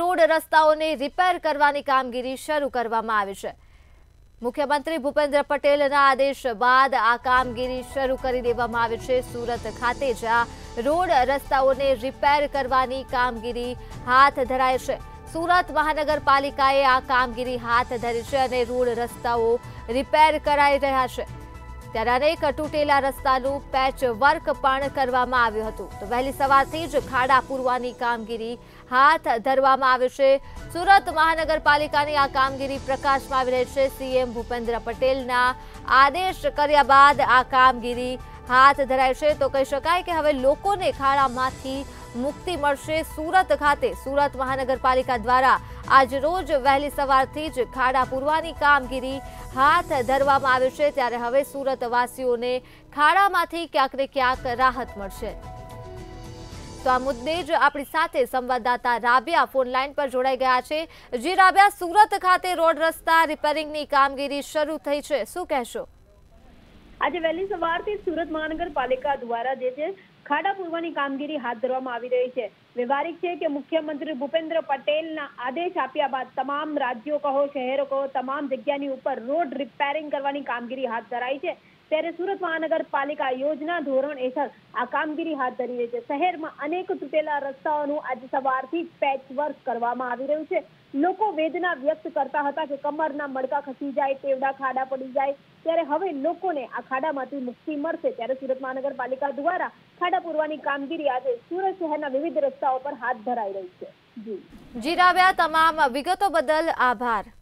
Road રસ્તાઓને repair કરવાની કામગીરી શરૂ કરવામાં આવી છે। મુખ્યમંત્રી ભૂપેન્દ્ર પટેલના આદેશ બાદ આ કામગીરી શરૂ કરી દેવામાં આવી છે। સુરત ખાતે જ આ રોડ રસ્તાઓને રિપેર કરવાની કામગીરી હાથ ધરાઈ છે। સુરત મહાનગરપાલિકાએ આ કામગીરી હાથ ધરી છે અને રોડ રસ્તાઓ રિપેર કરાઈ રહ્યા છે। ત્યારે અનેક તૂટેલા રસ્તાનું પેચ વર્ક પણ કરવામાં આવ્યું હતું। તો વહેલી સવારથી જ ખાડા પૂરવાની કામગીરી હાથ ધરવામાં આવી છે। સુરત મહાનગરપાલિકાની આ કામગીરી પ્રકાશમાં આવી રહી છે। સીએમ ભૂપેન્દ્ર પટેલના આદેશ કર્યા બાદ આ કામગીરી હાથ ધરાય છે। તો કહી શકાય કે હવે લોકોને ખાડામાંથી મુક્તિ મળશે। સુરત ખાતે સુરત મહાનગરપાલિકા દ્વારા આજ રોજ વહેલી સવારથી જ ખાડા પૂરવાની કામગીરી હાથ ધરવામાં આવી છે। ત્યારે હવે સુરત વાસીઓને ખાડામાંથી ક્યાંક ને ક્યાંક રાહત મળશે। તો આ મુદ્દે જ આપણી સાથે સંવાદદાતા રાબિયા ફોન લાઈન પર જોડાઈ ગયા છે। જી રાબિયા, સુરત ખાતે રોડ રસ્તા રિપેરિંગની કામગીરી શરૂ થઈ છે, શું કહેશો? આજે વહેલી સવારથી સુરત મહાનગરપાલિકા દ્વારા જે છે ખાડા પૂરવાની કામગીરી હાથ ધરવામાં આવી રહી છે। વ્યવહારિક છે કે મુખ્યમંત્રી ભૂપેન્દ્ર પટેલના આદેશ આપ્યા બાદ તમામ રાજ્યો કહો, શહેરો કહો, તમામ જગ્યાની ઉપર રોડ રિપેરિંગ કરવાની કામગીરી હાથ ધરાઈ છે। ત્યારે સુરત મહાનગરપાલિકા યોજના ધોરણ હેઠળ આ કામગીરી હાથ ધરી રહી છે। શહેરમાં અનેક તૂટેલા રસ્તાઓનું આજે સવારથી પેચ વર્ક કરવામાં આવી રહ્યું છે। લોકો વેદના વ્યક્ત કરતા હતા કે કમરના મડકા ખસી જાય, તેવડા ખાડા પડી જાય। ત્યારે હવે લોકોને આ ખાડામાંથી મુક્તિ મળશે। ત્યારે સુરત મહાનગરપાલિકા દ્વારા ખાડા પૂરવાની કામગીરી આજે સુરત શહેરના વિવિધ રસ્તાઓ પર હાથ ધરાઈ રહી છે। જી રાબિયા, તમામ વિગતો બદલ આભાર।